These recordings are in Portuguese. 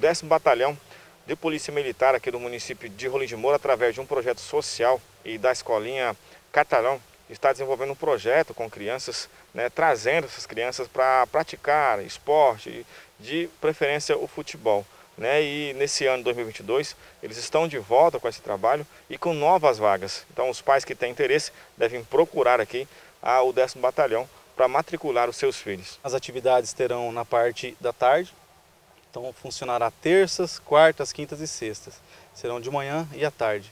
10º Batalhão de Polícia Militar aqui do município de Rolim de Moura, através de um projeto social e da escolinha Catalão, está desenvolvendo um projeto com crianças, trazendo essas crianças para praticar esporte, de preferência o futebol. E nesse ano 2022 eles estão de volta com esse trabalho e com novas vagas. Então os pais que têm interesse devem procurar aqui o 10º Batalhão para matricular os seus filhos. As atividades terão na parte da tarde, então funcionará terças, quartas, quintas e sextas. Serão de manhã e à tarde.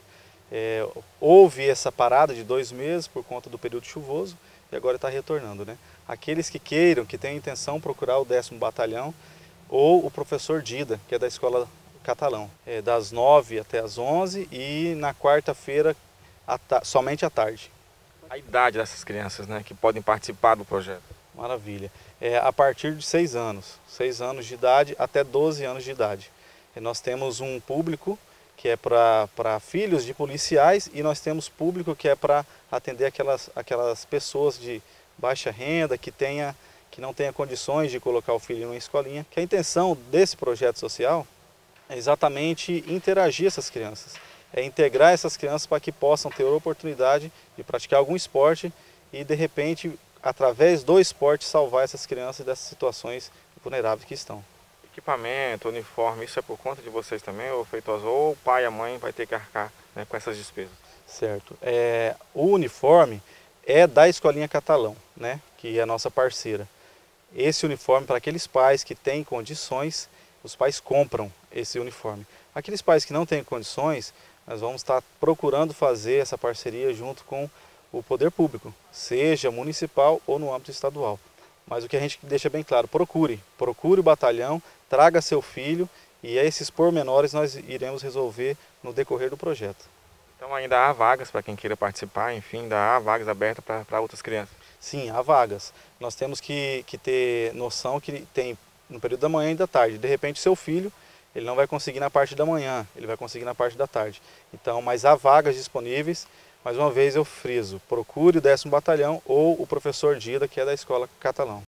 Houve essa parada de 2 meses por conta do período chuvoso e agora está retornando. Aqueles que queiram, que tenham intenção, procurar o 10º Batalhão ou o professor Dida, que é da Escola Catalão, das 9 até as 11 e na quarta-feira somente à tarde. A idade dessas crianças que podem participar do projeto? Maravilha. A partir de 6 anos, 6 anos de idade até 12 anos de idade. Nós temos um público que é para filhos de policiais e nós temos público que é para atender aquelas pessoas de baixa renda que não tenha condições de colocar o filho em uma escolinha. Que a intenção desse projeto social é exatamente interagir essas crianças, é integrar essas crianças para que possam ter a oportunidade de praticar algum esporte e de repente, através do esporte, salvar essas crianças dessas situações vulneráveis que estão. Equipamento, uniforme, isso é por conta de vocês também, ou feitosa, ou o pai e a mãe vai ter que arcar com essas despesas? Certo. O uniforme é da Escolinha Catalão, que é a nossa parceira. Esse uniforme, para aqueles pais que têm condições, os pais compram esse uniforme. Aqueles pais que não têm condições, nós vamos estar procurando fazer essa parceria junto com o poder público, seja municipal ou no âmbito estadual. Mas o que a gente deixa bem claro, procure o batalhão, traga seu filho e esses pormenores nós iremos resolver no decorrer do projeto. Então ainda há vagas para quem queira participar, enfim, ainda há vagas abertas para outras crianças? Sim, há vagas. Nós temos que ter noção que tem no período da manhã e da tarde. De repente seu filho, ele não vai conseguir na parte da manhã, ele vai conseguir na parte da tarde. Então, mas há vagas disponíveis. Mais uma vez eu friso, procure o 10º Batalhão ou o professor Dida, que é da Escola Catalão.